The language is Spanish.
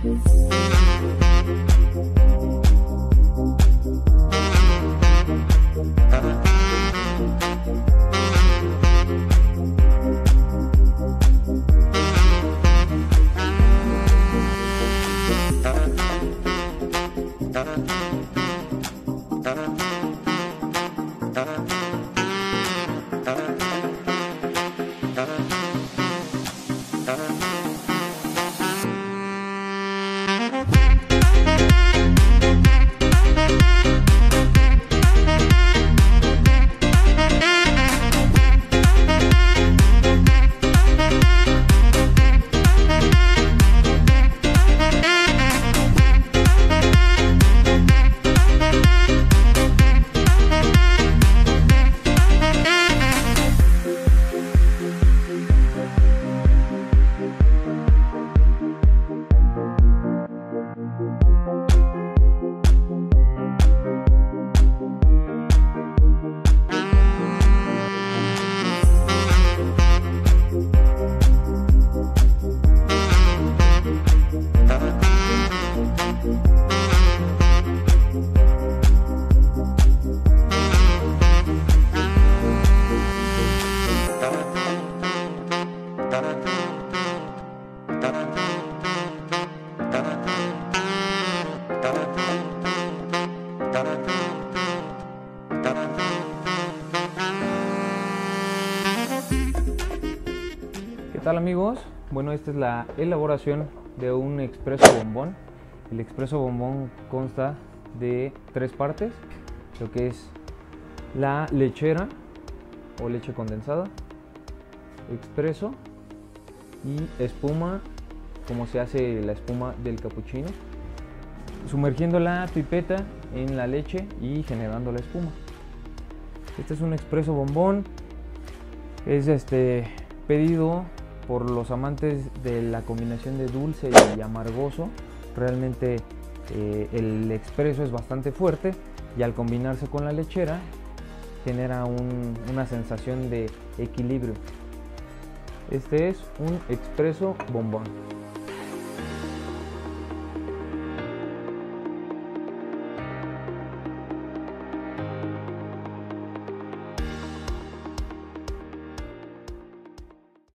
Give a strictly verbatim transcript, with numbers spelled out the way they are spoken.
¿Qué tal, amigos? Bueno, esta es la elaboración de un expreso bombón. El expreso bombón consta de tres partes, lo que es la lechera o leche condensada, expreso y espuma, como se hace la espuma del capuchino, sumergiendo la pipeta en la leche y generando la espuma. Este es un expreso bombón, es este pedido por los amantes de la combinación de dulce y amargoso. Realmente eh, el expreso es bastante fuerte y al combinarse con la lechera genera un, una sensación de equilibrio. Este es un expreso bombón.